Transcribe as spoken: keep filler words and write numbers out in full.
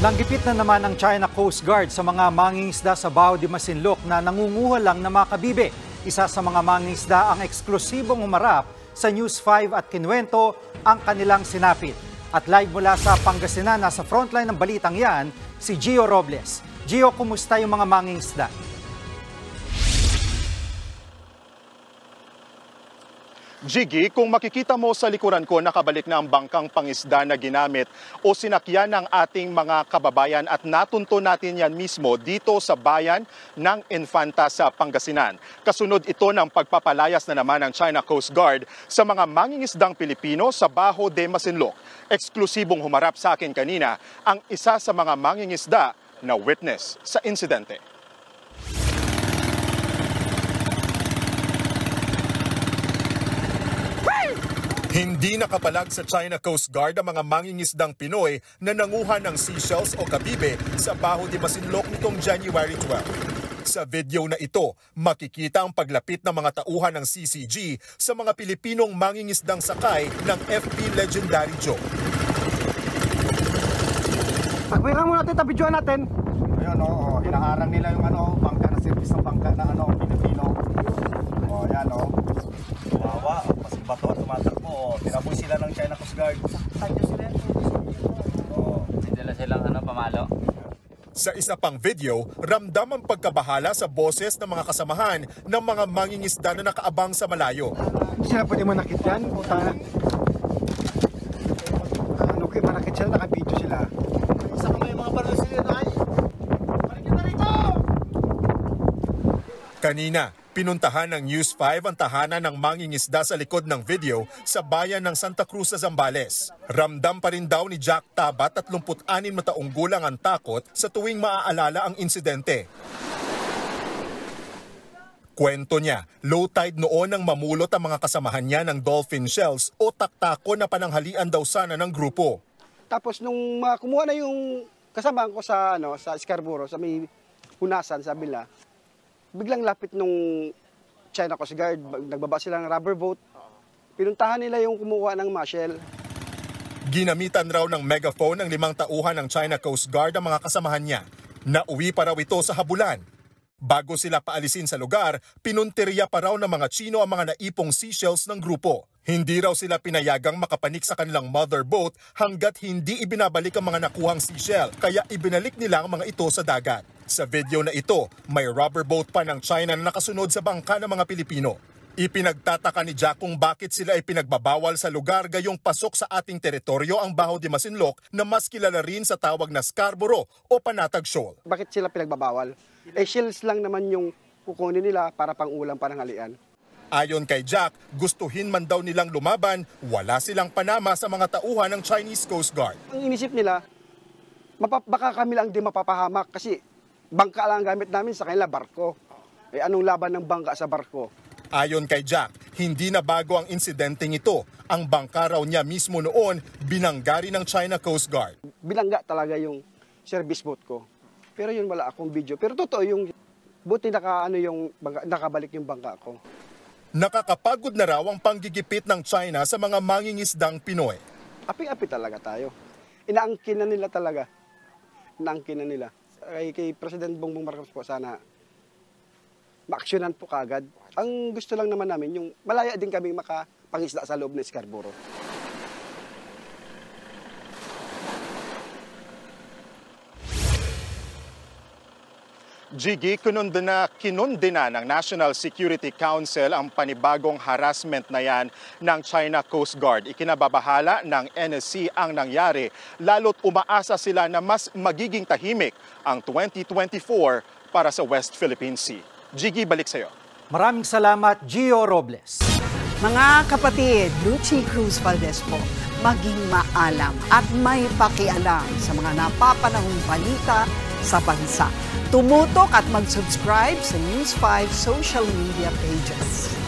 Nanggipit na naman ang China Coast Guard sa mga mangingisda sa Baho de Masinloc na nangunguha lang ng mga kabibe. Isa sa mga mangingisda ang eksklusibong humarap sa News five at kinuwento ang kanilang sinapit. At live mula sa Pangasinan, nasa frontline ng balitang yan, si Gio Robles. Gio, kumusta yung mga mangingisda? Jiggy, kung makikita mo sa likuran ko, nakabalik na ang bangkang pangisda na ginamit o sinakyan ng ating mga kababayan at natunto natin yan mismo dito sa bayan ng Infanta sa Pangasinan. Kasunod ito ng pagpapalayas na naman ng China Coast Guard sa mga mangingisdang Pilipino sa Baho de Masinloc. Eksklusibong humarap sa akin kanina ang isa sa mga mangingisda na witness sa insidente. Hindi nakapalag sa China Coast Guard ang mga mangingisdang Pinoy na nanguha ng seashells o kabibe sa Baho de Masinloc nitong January twelve. Sa video na ito, makikita ang paglapit ng mga tauhan ng C C G sa mga Pilipinong mangingisdang sakay ng F B Legendary Joe. Pagbilang muna natin, tabidyoan natin. Ayun, oh, hinaharang nila yung ano, bangka na service ng bangka na ano, Pilipino. Oh, yan oh. Wawa, mas bato at tumatakbo. Oh, tinaboy sila ng China Coast Guard. Saktan sila. Oh, dala silang ano, pamalo. Sa isa pang video, ramdam ang pagkabahala sa boses ng mga kasamahan ng mga mangingisda na nakaabang sa malayo. Hindi sila pwede manakit yan. Puta na. Ano kayo, manakit sila, nakabidyo sila. Isa ka may mga baril sila na ay. Balik na rito! Kanina, pinuntahan ng News five ang tahanan ng mangingisda sa likod ng video sa bayan ng Santa Cruz sa Zambales. Ramdam pa rin daw ni Jack Tabat, tatlumput-anim na taong gulang, ang takot sa tuwing maaalala ang insidente. Kwento niya, low tide noon nang mamulot ang mga kasamahan niya ng dolphin shells o taktako na pananghalian daw sana ng grupo. Tapos nung uh, kumuha na yung kasama ko sa, ano, sa Scarborough, sa may hunasan, sabi nila, biglang lapit nung China Coast Guard, nagbaba sila ng rubber boat. Pinuntahan nila yung kumuha ng mussel. Ginamitan raw ng megaphone ng limang tauhan ng China Coast Guard ang mga kasamahan niya. Nauwi pa raw ito sa habulan. Bago sila paalisin sa lugar, pinunteriya pa raw ng mga Chino ang mga naipong seashells ng grupo. Hindi raw sila pinayagang makapanik sa kanilang mother boat hanggat hindi ibinabalik ang mga nakuhang seashell, kaya ibinalik nila ang mga ito sa dagat. Sa video na ito, may rubber boat pa ng China na nakasunod sa bangka ng mga Pilipino. Ipinagtataka ni Jack kung bakit sila ay pinagbabawal sa lugar gayong pasok sa ating teritoryo ang Baho de Masinloc na mas kilala rin sa tawag na Scarborough o Panatag Shoal. Bakit sila pinagbabawal? Eh, shells lang naman yung kukunin nila para pang ulam pananghalian. Ayon kay Jack, gustuhin man daw nilang lumaban, wala silang panama sa mga tauhan ng Chinese Coast Guard. Ang inisip nila, baka kami lang di mapapahamak kasi bangka lang ang gamit namin, sa kanila barko. Eh, anong laban ng bangka sa barko? Ayon kay Jack, hindi na bago ang insidenteng ito. Ang bangka raw niya mismo noon, binanggari ng China Coast Guard. Binangga talaga yung service boat ko. Pero yun, wala akong video. Pero totoo yung buti naka, ano yung bangka, nakabalik yung bangka ko. Nakakapagod na raw ang panggigipit ng China sa mga mangingisdang Pinoy. Api-api talaga tayo. Inaangkin na nila talaga. Inaangkin na nila. Kay, kay President Bongbong Marcos po, sana ma-aksyonan po kagad. Ang gusto lang naman namin, yung malaya din kami makapangisda sa loob ng Scarborough. Jiggy, kinundina, kinundina ng National Security Council ang panibagong harassment na yan ng China Coast Guard. Ikinababahala ng N S C ang nangyari, lalo't umaasa sila na mas magiging tahimik ang twenty twenty-four para sa West Philippine Sea. Jiggy, balik sa'yo. Maraming salamat, Gio Robles. Mga kapatid, Lucy Cruz Valdez po, maging maalam at may pakialam sa mga napapanahong balita sa bansa. Tumutok at mag-subscribe sa News five social media pages.